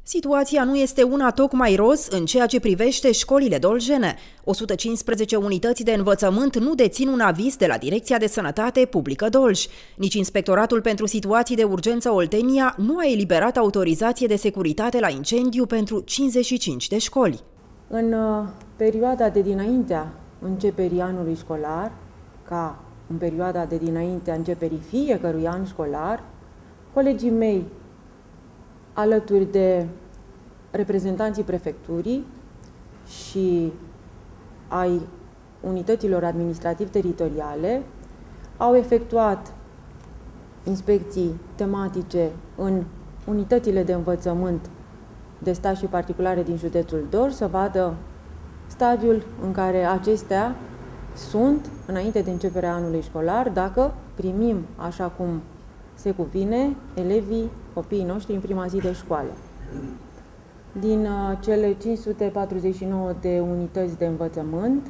Situația nu este una tocmai roz în ceea ce privește școlile dolgene. 115 unități de învățământ nu dețin un aviz de la Direcția de Sănătate Publică Dolj. Nici Inspectoratul pentru Situații de Urgență Oltenia nu a eliberat autorizație de securitate la incendiu pentru 55 de școli. În perioada de dinaintea începerii anului școlar, ca în perioada de dinaintea începerii fiecărui an școlar, colegii mei, alături de reprezentanții prefecturii și ai unităților administrativ-teritoriale, au efectuat inspecții tematice în unitățile de învățământ de stat și particulare din județul Dolj, să vadă stadiul în care acestea sunt înainte de începerea anului școlar, dacă primim, așa cum se cuvine, elevii, copiii noștri în prima zi de școală. Din cele 549 de unități de învățământ,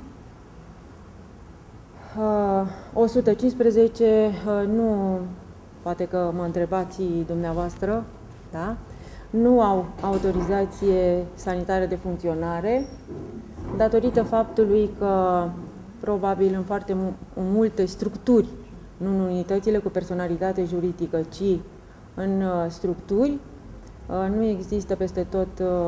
115 nu, poate că mă întrebați dumneavoastră, da? Nu au autorizație sanitară de funcționare, datorită faptului că probabil în foarte multe structuri, nu în unitățile cu personalitate juridică, ci în structuri, nu există peste tot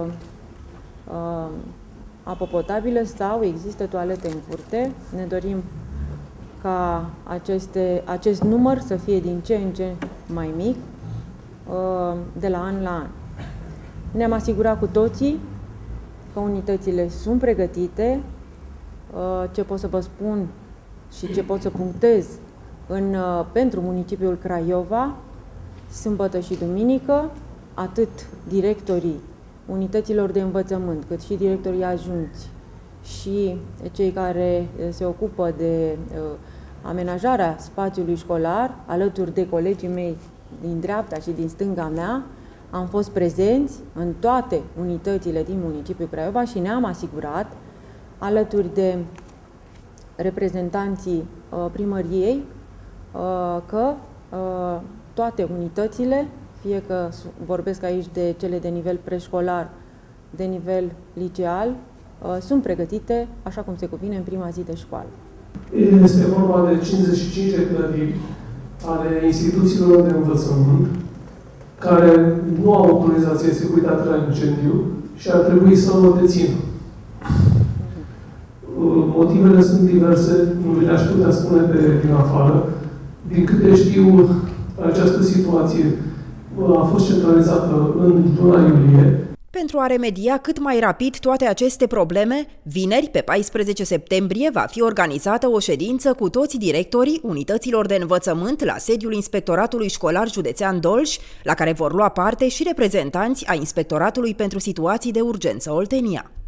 apă potabilă sau există toalete în curte. Ne dorim ca acest număr să fie din ce în ce mai mic de la an la an. Ne-am asigurat cu toții că unitățile sunt pregătite. Ce pot să vă spun și ce pot să punctez pentru municipiul Craiova, sâmbătă și duminică, atât directorii unităților de învățământ, cât și directorii adjunți și cei care se ocupă de amenajarea spațiului școlar, alături de colegii mei din dreapta și din stânga mea, am fost prezenți în toate unitățile din municipiul Craiova și ne-am asigurat, alături de reprezentanții primăriei, că toate unitățile, fie că vorbesc aici de cele de nivel preșcolar, de nivel liceal, sunt pregătite așa cum se cuvine în prima zi de școală. Este vorba de 55 de clădiri ale instituțiilor de învățământ care nu au autorizație de securitate la incendiu și ar trebui să o dețină. Motivele sunt diverse, nu le-aș putea spune din afară. Din câte știu, această situație a fost centralizată în luna iulie. Pentru a remedia cât mai rapid toate aceste probleme, vineri, pe 14 septembrie, va fi organizată o ședință cu toți directorii unităților de învățământ la sediul Inspectoratului Școlar Județean Dolj, la care vor lua parte și reprezentanți ai Inspectoratului pentru Situații de Urgență Oltenia.